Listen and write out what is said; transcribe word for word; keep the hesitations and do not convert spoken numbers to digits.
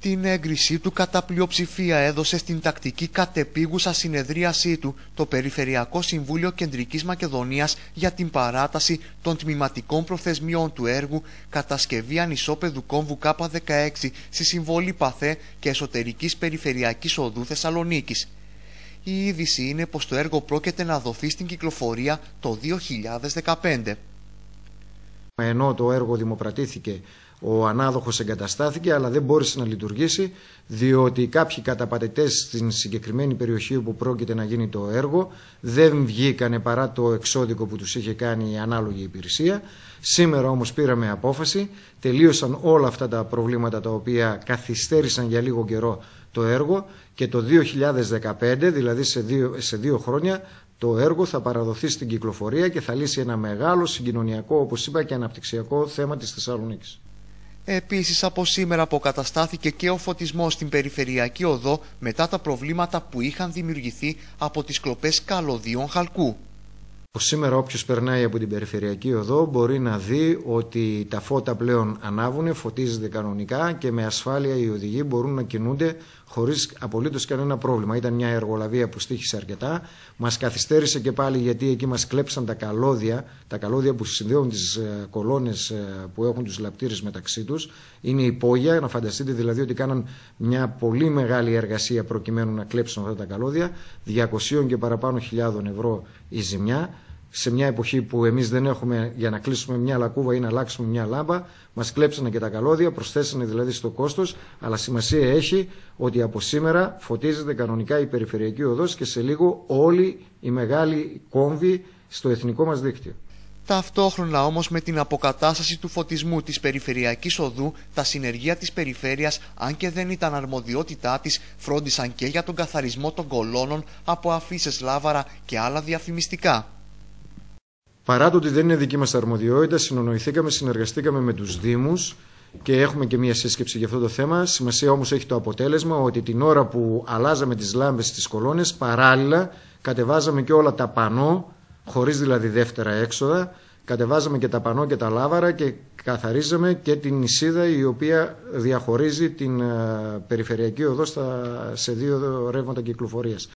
Την έγκρισή του κατά πλειοψηφία έδωσε στην τακτική κατεπίγουσα συνεδρίασή του το Περιφερειακό Συμβούλιο Κεντρικής Μακεδονίας για την παράταση των τμηματικών προθεσμιών του έργου κατασκευή ανισόπεδου κόμβου Κ δεκαέξι στη Συμβολή Παθέ και εσωτερικής περιφερειακής οδού Θεσσαλονίκης. Η είδηση είναι πως το έργο πρόκειται να δοθεί στην κυκλοφορία το δύο χιλιάδες δεκαπέντε. Ενώ το έργο δημοπρατήθηκε, ο ανάδοχος εγκαταστάθηκε, αλλά δεν μπόρεσε να λειτουργήσει, διότι κάποιοι καταπατητές στην συγκεκριμένη περιοχή όπου πρόκειται να γίνει το έργο δεν βγήκανε παρά το εξώδικο που τους είχε κάνει η ανάλογη υπηρεσία. Σήμερα όμως πήραμε απόφαση, τελείωσαν όλα αυτά τα προβλήματα τα οποία καθυστέρησαν για λίγο καιρό το έργο και το δύο χιλιάδες δεκαπέντε, δηλαδή σε δύο, σε δύο χρόνια, το έργο θα παραδοθεί στην κυκλοφορία και θα λύσει ένα μεγάλο συγκοινωνιακό, όπως είπα, και αναπτυξιακό θέμα της Θεσσαλονίκης. Επίσης, από σήμερα αποκαταστάθηκε και ο φωτισμός στην περιφερειακή οδό μετά τα προβλήματα που είχαν δημιουργηθεί από τις κλοπές καλωδίων χαλκού. Σήμερα όποιος περνάει από την περιφερειακή οδό μπορεί να δει ότι τα φώτα πλέον ανάβουν, φωτίζεται κανονικά και με ασφάλεια οι οδηγοί μπορούν να κινούνται χωρίς απολύτως κανένα πρόβλημα. Ήταν μια εργολαβία που στοίχησε αρκετά. Μας καθυστέρησε και πάλι γιατί εκεί μας κλέψαν τα καλώδια, τα καλώδια που συνδέουν τις κολόνες που έχουν τους λαπτήρες μεταξύ τους. Είναι υπόγεια, να φανταστείτε δηλαδή ότι κάναν μια πολύ μεγάλη εργασία προκειμένου να κλέψουν αυτά τα καλώδια. διακόσια και παραπάνω χιλιάδων ευρώ η ζημιά. Σε μια εποχή που εμείς δεν έχουμε για να κλείσουμε μια λακκούβα ή να αλλάξουμε μια λάμπα, μας κλέψανε και τα καλώδια, προσθέσανε δηλαδή στο κόστος, αλλά σημασία έχει ότι από σήμερα φωτίζεται κανονικά η περιφερειακή οδός και σε λίγο όλη η μεγάλη κόμβη στο εθνικό μας δίκτυο. Ταυτόχρονα όμως με την αποκατάσταση του φωτισμού της περιφερειακής οδού, τα συνεργεία της περιφέρειας, αν και δεν ήταν αρμοδιότητά της, φρόντισαν και για τον καθαρισμό των κολόνων από αφίσες λάβαρα και άλλα διαφημιστικά. Παρά το ότι δεν είναι δική μας αρμοδιότητα, συνονοηθήκαμε, συνεργαστήκαμε με τους Δήμους και έχουμε και μία σύσκεψη για αυτό το θέμα. Σημασία όμως έχει το αποτέλεσμα ότι την ώρα που αλλάζαμε τις λάμπες στις κολόνες, παράλληλα κατεβάζαμε και όλα τα πανό, χωρίς δηλαδή δεύτερα έξοδα, κατεβάζαμε και τα πανό και τα λάβαρα και καθαρίζαμε και την νησίδα η οποία διαχωρίζει την περιφερειακή οδό στα, σε δύο ρεύματα κυκλοφορίας.